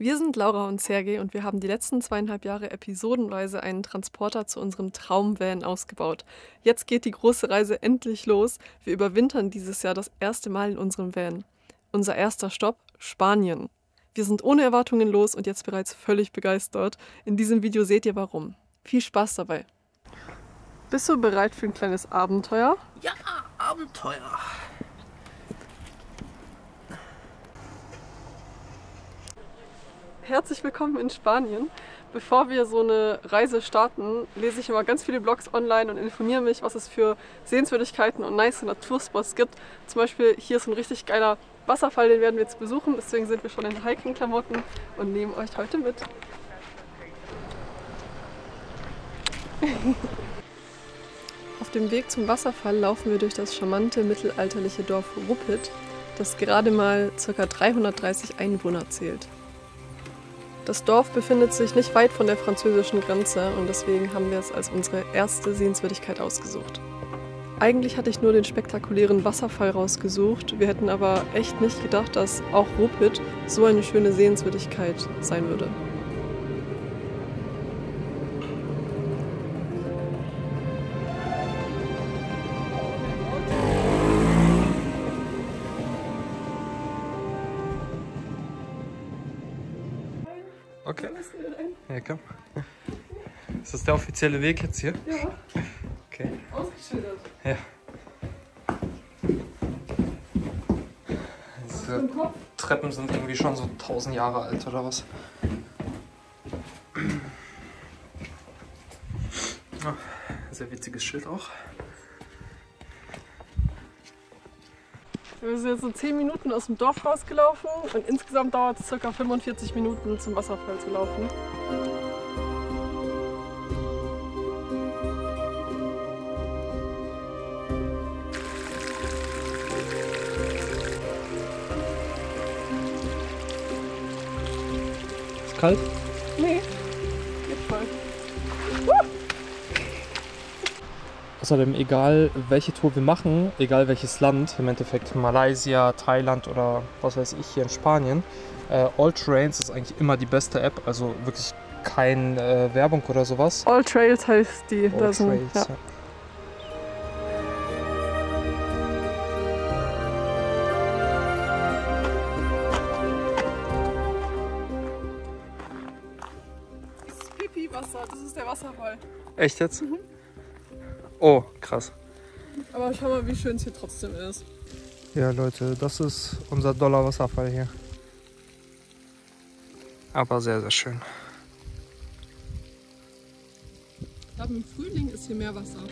Wir sind Laura und Sergej und wir haben die letzten 2,5 Jahre episodenweise einen Transporter zu unserem Traumvan ausgebaut. Jetzt geht die große Reise endlich los. Wir überwintern dieses Jahr das erste Mal in unserem Van. Unser erster Stopp: Spanien. Wir sind ohne Erwartungen los und jetzt bereits völlig begeistert. In diesem Video seht ihr warum. Viel Spaß dabei. Bist du bereit für ein kleines Abenteuer? Ja, Abenteuer. Herzlich willkommen in Spanien. Bevor wir so eine Reise starten, lese ich immer ganz viele Blogs online und informiere mich, was es für Sehenswürdigkeiten und nice Naturspots gibt. Zum Beispiel hier ist ein richtig geiler Wasserfall, den werden wir jetzt besuchen. Deswegen sind wir schon in Hiking-Klamotten und nehmen euch heute mit. Auf dem Weg zum Wasserfall laufen wir durch das charmante mittelalterliche Dorf Rupit, das gerade mal ca. 330 Einwohner zählt. Das Dorf befindet sich nicht weit von der französischen Grenze und deswegen haben wir es als unsere erste Sehenswürdigkeit ausgesucht. Eigentlich hatte ich nur den spektakulären Wasserfall rausgesucht, wir hätten aber echt nicht gedacht, dass auch Rupit so eine schöne Sehenswürdigkeit sein würde. Okay. Ja, komm. Ist das der offizielle Weg jetzt hier? Ja. Okay. Ausgeschildert. Ja. Diese Treppen sind irgendwie schon so 1000 Jahre alt oder was? Oh, sehr witziges Schild auch. Wir sind jetzt so 10 Minuten aus dem Dorf rausgelaufen und insgesamt dauert es ca. 45 Minuten zum Wasserfall zu laufen. Ist kalt? Nee, geht voll. Außerdem, egal welche Tour wir machen, egal welches Land, im Endeffekt Malaysia, Thailand oder was weiß ich hier in Spanien, All Trails ist eigentlich immer die beste App, also wirklich keine Werbung oder sowas. All Trails heißt die. All Trails, ja. Das ist Pipi-Wasser, das ist der Wasserfall. Echt jetzt? Mhm. Oh, krass. Aber schau mal, wie schön es hier trotzdem ist. Ja, Leute, das ist unser Dollar-Wasserfall hier. Aber sehr, sehr schön. Ich glaube, im Frühling ist hier mehr Wasser.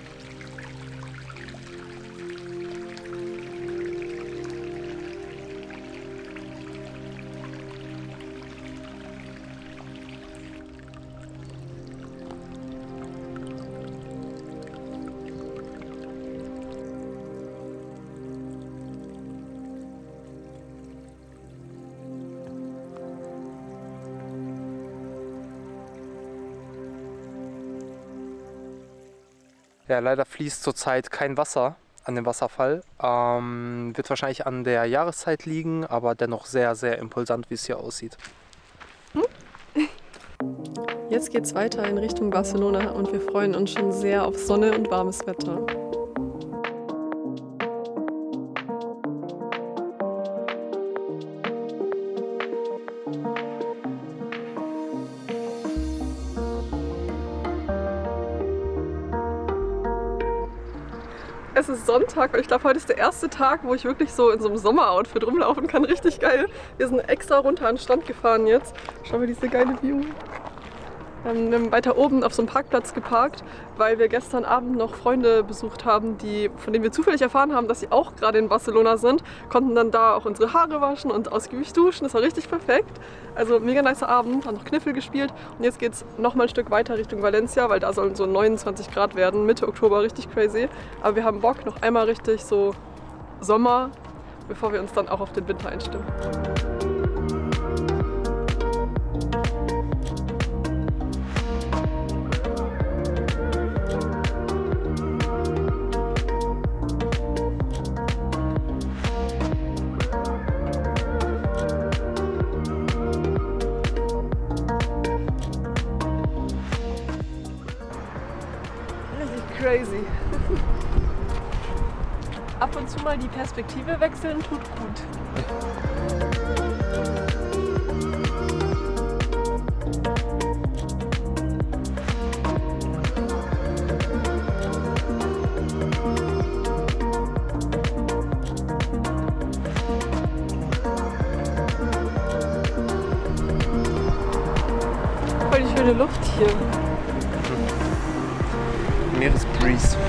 Ja, leider fließt zurzeit kein Wasser an dem Wasserfall. Wird wahrscheinlich an der Jahreszeit liegen, aber dennoch sehr, sehr impulsant, wie es hier aussieht. Jetzt geht's weiter in Richtung Barcelona und wir freuen uns schon sehr auf Sonne und warmes Wetter. Es ist Sonntag und ich glaube, heute ist der erste Tag, wo ich wirklich so in so einem Sommeroutfit rumlaufen kann. Richtig geil. Wir sind extra runter an den Strand gefahren jetzt. Schau mal diese geile View. Wir haben weiter oben auf so einem Parkplatz geparkt, weil wir gestern Abend noch Freunde besucht haben, von denen wir zufällig erfahren haben, dass sie auch gerade in Barcelona sind. Konnten dann da auch unsere Haare waschen und ausgiebig duschen. Das war richtig perfekt. Also mega nicer Abend, haben noch Kniffel gespielt. Und jetzt geht es nochmal ein Stück weiter Richtung Valencia, weil da sollen so 29 Grad werden, Mitte Oktober, richtig crazy. Aber wir haben Bock, noch einmal richtig so Sommer, bevor wir uns dann auch auf den Winter einstimmen. crazy. Ab und zu mal die Perspektive wechseln tut gut. Voll die schöne Luft hier. Meeresbreeze.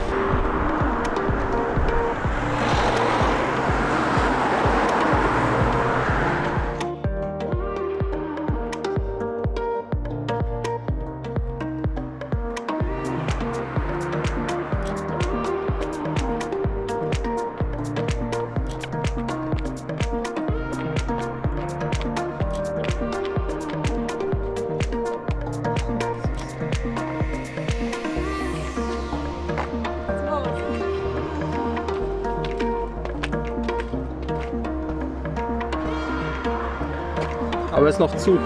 Aber ist noch zu.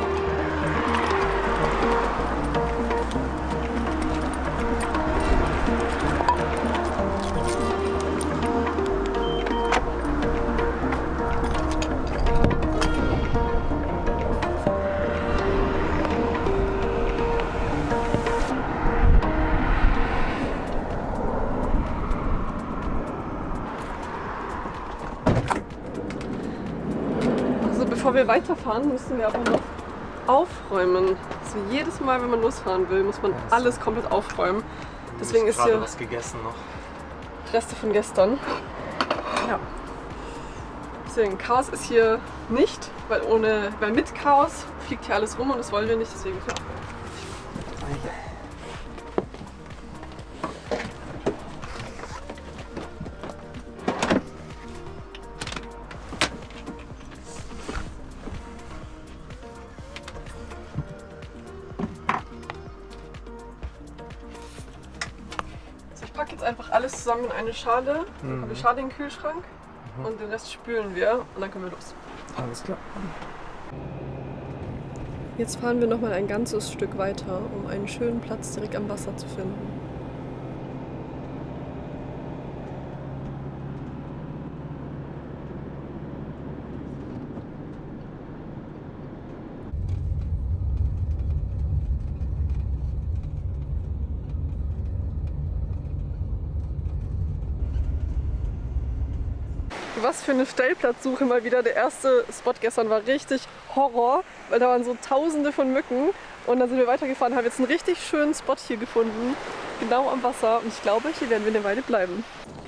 Bevor wir weiterfahren, müssen wir aber noch aufräumen. Also jedes Mal, wenn man losfahren will, muss man alles komplett aufräumen. Deswegen ist hier was gegessen noch. Reste von gestern. Ja. Deswegen Chaos ist hier nicht, weil mit Chaos fliegt hier alles rum und das wollen wir nicht. Deswegen müssen wir aufräumen. Ich packe jetzt einfach alles zusammen in eine Schale, dann kommt die Schale in den Kühlschrank und den Rest spülen wir und dann können wir los. Alles klar. Jetzt fahren wir nochmal ein ganzes Stück weiter, um einen schönen Platz direkt am Wasser zu finden. Was für eine Stellplatzsuche mal wieder. Der erste Spot gestern war richtig Horror, weil da waren so tausende von Mücken. Und dann sind wir weitergefahren, haben jetzt einen richtig schönen Spot hier gefunden, genau am Wasser. Und ich glaube, hier werden wir eine Weile bleiben.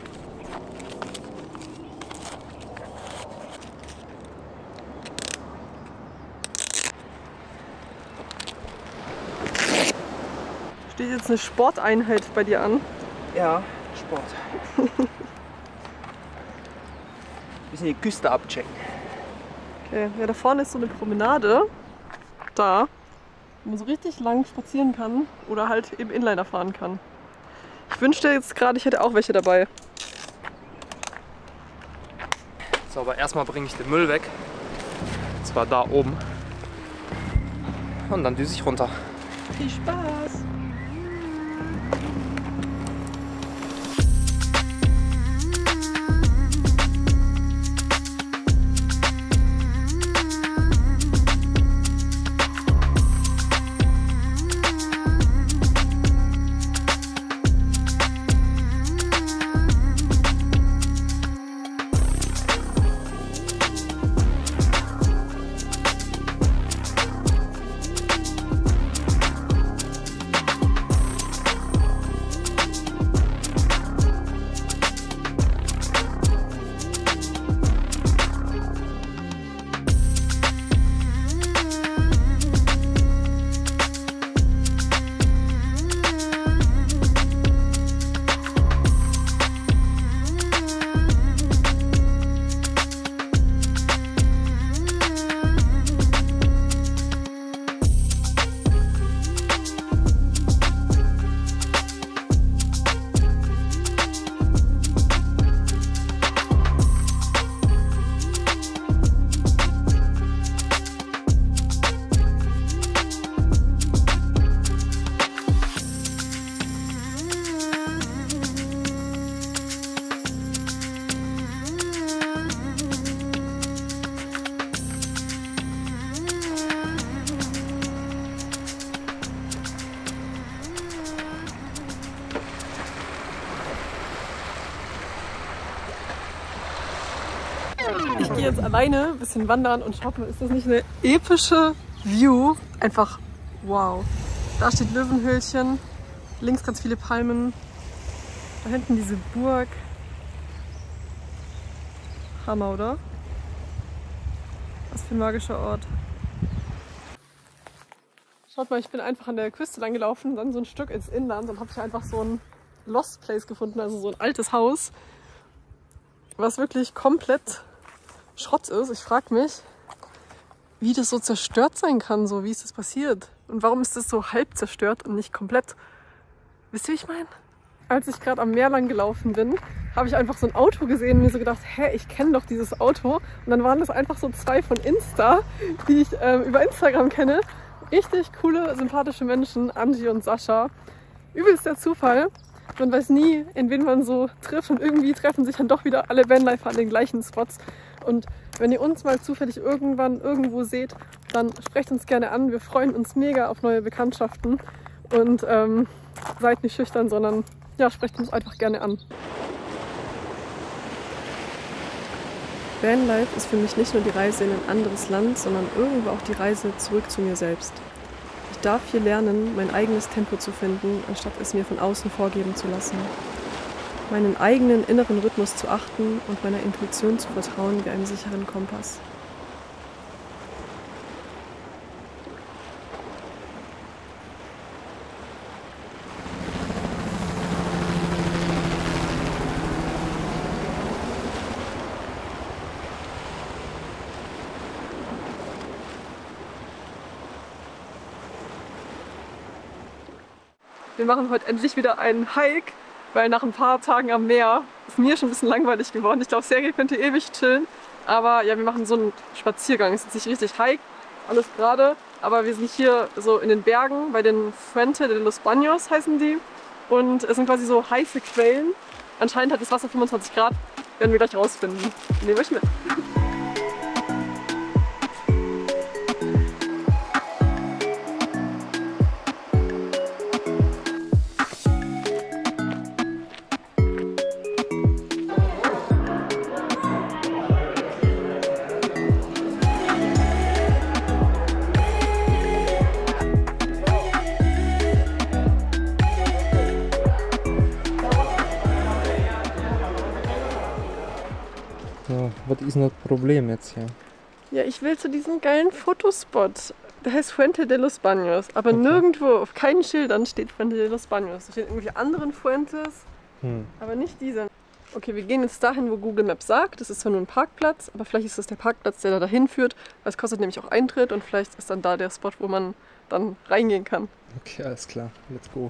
Steht jetzt eine Sporteinheit bei dir an? Ja, Sport. Bisschen die Küste abchecken. Okay, ja, da vorne ist so eine Promenade. Da. Wo man so richtig lang spazieren kann oder halt eben Inliner fahren kann. Ich wünschte jetzt gerade, ich hätte auch welche dabei. So, aber erstmal bringe ich den Müll weg. Und zwar da oben. Und dann düse ich runter. Viel Spaß! jetzt alleine ein bisschen wandern und schaut mal, ist das nicht eine epische View? Einfach wow. Da steht Löwenhöhlchen, links ganz viele Palmen, da hinten diese Burg. Hammer, oder? Was für ein magischer Ort. Schaut mal, ich bin einfach an der Küste lang gelaufen, dann so ein Stück ins Inland. Dann habe ich einfach so ein Lost Place gefunden, also so ein altes Haus, was wirklich komplett Schrott ist. Ich frage mich, wie das so zerstört sein kann, so wie ist das passiert? Und warum ist das so halb zerstört und nicht komplett? Wisst ihr, wie ich meine? Als ich gerade am Meer lang gelaufen bin, habe ich einfach so ein Auto gesehen und mir so gedacht, hä, ich kenne doch dieses Auto. Und dann waren das einfach so 2 von Insta, die ich über Instagram kenne. Richtig coole, sympathische Menschen, Angie und Sascha. Übelst der Zufall. Man weiß nie, in wen man so trifft und irgendwie treffen sich dann doch wieder alle Vanlifer an den gleichen Spots. Und wenn ihr uns mal zufällig irgendwann irgendwo seht, dann sprecht uns gerne an. Wir freuen uns mega auf neue Bekanntschaften und seid nicht schüchtern, sondern ja, sprecht uns einfach gerne an. Vanlife ist für mich nicht nur die Reise in ein anderes Land, sondern irgendwo auch die Reise zurück zu mir selbst. Ich darf hier lernen, mein eigenes Tempo zu finden, anstatt es mir von außen vorgeben zu lassen. Meinen eigenen inneren Rhythmus zu achten und meiner Intuition zu vertrauen wie einem sicheren Kompass. Wir machen heute endlich wieder einen Hike, weil nach ein paar Tagen am Meer ist mir schon ein bisschen langweilig geworden. Ich glaube, Sergej könnte ewig chillen, aber ja, wir machen so einen Spaziergang. Es ist nicht richtig Hike, alles gerade, aber wir sind hier so in den Bergen bei den Fuente de los Baños heißen die und es sind quasi so heiße Quellen. Anscheinend hat das Wasser 25 Grad, werden wir gleich rausfinden. Nehmen wir euch mit. Ja, was ist denn das Problem jetzt hier? Ja, ich will zu diesem geilen Fotospot. Der heißt Fuente de los Baños, aber Okay. nirgendwo, auf keinen Schildern steht Fuente de los Baños. Da stehen irgendwelche anderen Fuentes, aber nicht diese. Okay, wir gehen jetzt dahin, wo Google Maps sagt. Das ist zwar nur ein Parkplatz, aber vielleicht ist das der Parkplatz, der da dahin führt. Weil es kostet nämlich auch Eintritt und vielleicht ist dann da der Spot, wo man dann reingehen kann. Okay, alles klar. Let's go.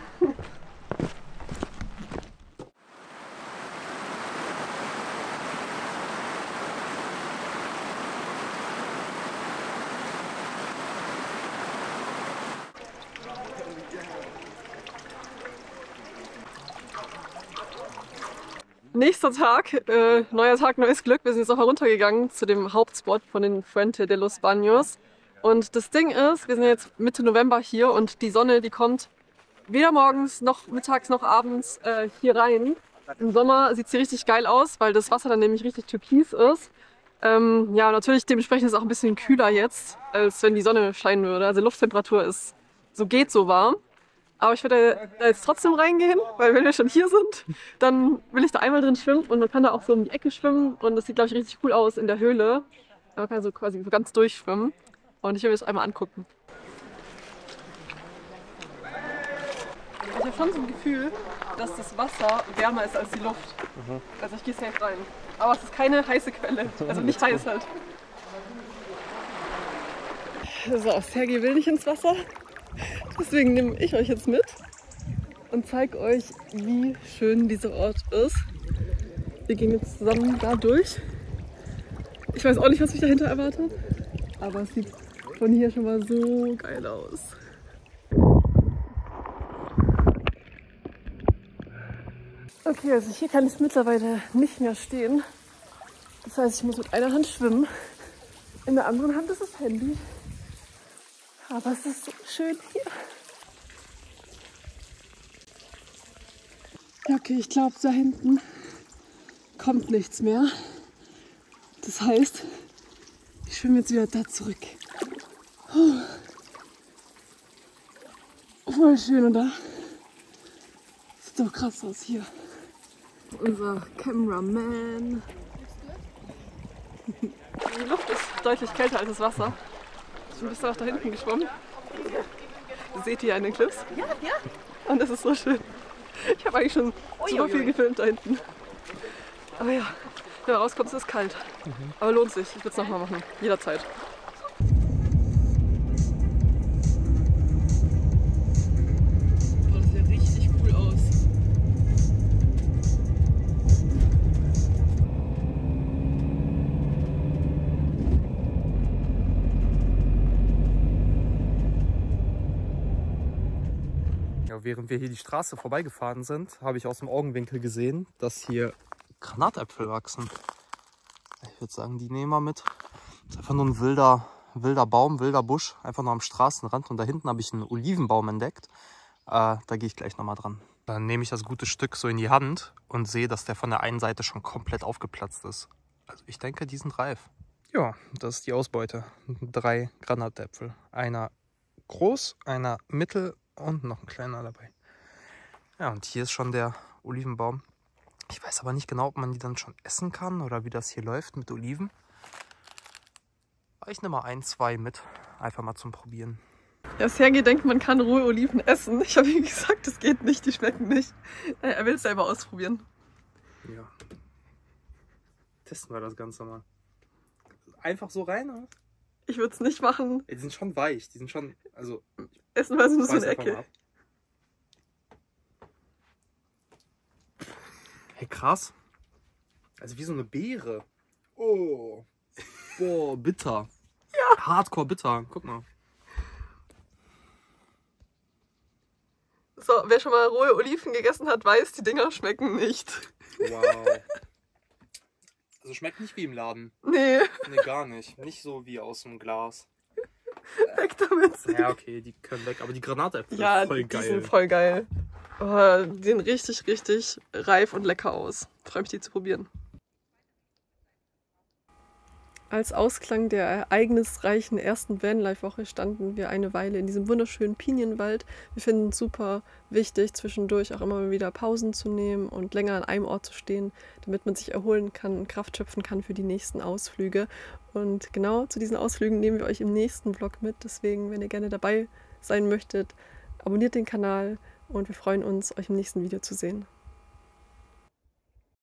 Nächster Tag, neuer Tag, neues Glück. Wir sind jetzt noch heruntergegangen zu dem Hauptspot von den Fuente de los Baños. Und das Ding ist, wir sind jetzt Mitte November hier und die Sonne, die kommt weder morgens noch mittags noch abends hier rein. Im Sommer sieht sie richtig geil aus, weil das Wasser dann nämlich richtig türkis ist. Ja, natürlich dementsprechend ist es auch ein bisschen kühler jetzt, als wenn die Sonne scheinen würde. Also die Lufttemperatur ist geht so warm. Aber ich würde da jetzt trotzdem reingehen, weil wenn wir schon hier sind, dann will ich da einmal drin schwimmen und man kann da auch so um die Ecke schwimmen und das sieht, glaube ich, richtig cool aus in der Höhle. Man kann so quasi so ganz durchschwimmen und ich will mir das einmal angucken. Ich habe schon so ein Gefühl, dass das Wasser wärmer ist als die Luft. Also ich gehe safe rein. Aber es ist keine heiße Quelle, also nicht heiß halt. So, Sergej will nicht ins Wasser. Deswegen nehme ich euch jetzt mit und zeige euch, wie schön dieser Ort ist. Wir gehen jetzt zusammen da durch. Ich weiß auch nicht, was mich dahinter erwartet, aber es sieht von hier schon mal so geil aus. Okay, also hier kann ich mittlerweile nicht mehr stehen. Das heißt, ich muss mit einer Hand schwimmen. In der anderen Hand ist das Handy. Aber es ist so schön hier. Ja, okay, ich glaube, da hinten kommt nichts mehr. Das heißt, ich schwimme jetzt wieder da zurück. Voll schön, oder? Sieht doch krass aus hier. Unser Cameraman. Die Luft ist deutlich kälter als das Wasser. Ich bin ein bisschen nach da hinten geschwommen. Seht ihr an den Cliffs? Ja, ja. Und das ist so schön. Ich habe eigentlich schon super viel gefilmt da hinten. Aber ja, wenn man rauskommt, ist es kalt. Aber lohnt sich. Ich würde es nochmal machen. Jederzeit. Oh, das sieht richtig cool aus. Ja, während wir hier die Straße vorbeigefahren sind, habe ich aus dem Augenwinkel gesehen, dass hier Granatäpfel wachsen. Ich würde sagen, die nehmen wir mit. Das ist einfach nur ein wilder Baum, wilder Busch, einfach nur am Straßenrand. Und da hinten habe ich einen Olivenbaum entdeckt. Da gehe ich gleich nochmal dran. Dann nehme ich das gute Stück so in die Hand und sehe, dass der von der einen Seite schon komplett aufgeplatzt ist. Also ich denke, die sind reif. Ja, das ist die Ausbeute. 3 Granatäpfel. Einer groß, einer mittel und noch ein kleiner dabei. Ja, und hier ist schon der Olivenbaum. Ich weiß aber nicht genau, ob man die dann schon essen kann oder wie das hier läuft mit Oliven. Aber ich nehme mal 1, 2 mit. Einfach mal zum Probieren. Ja, Sergej denkt, man kann rohe Oliven essen. Ich habe ihm gesagt, das geht nicht, die schmecken nicht. Er will es selber ausprobieren. Ja. Testen wir das Ganze mal. Einfach so rein, oder? Ich würde es nicht machen. Die sind schon weich. Die sind schon, also... Essen wir so eine beiß einfach mal Ecke. ab. Hey, krass. Also wie so eine Beere. Oh. Boah, bitter. Ja. Hardcore bitter. Guck mal. So, wer schon mal rohe Oliven gegessen hat, weiß, die Dinger schmecken nicht. Wow. Also schmeckt nicht wie im Laden. Nee, Nee, gar nicht. Nicht so wie aus dem Glas. weg damit. Ja, okay, die können weg. Aber die Granatäpfel Ja, sind voll die geil. sind voll geil. Oh, die sehen richtig, richtig reif und lecker aus. Freue mich, die zu probieren. Als Ausklang der ereignisreichen ersten Vanlife-Woche standen wir eine Weile in diesem wunderschönen Pinienwald. Wir finden es super wichtig, zwischendurch auch immer mal wieder Pausen zu nehmen und länger an einem Ort zu stehen, damit man sich erholen kann und Kraft schöpfen kann für die nächsten Ausflüge. Und genau zu diesen Ausflügen nehmen wir euch im nächsten Vlog mit. Deswegen, wenn ihr gerne dabei sein möchtet, abonniert den Kanal und wir freuen uns, euch im nächsten Video zu sehen.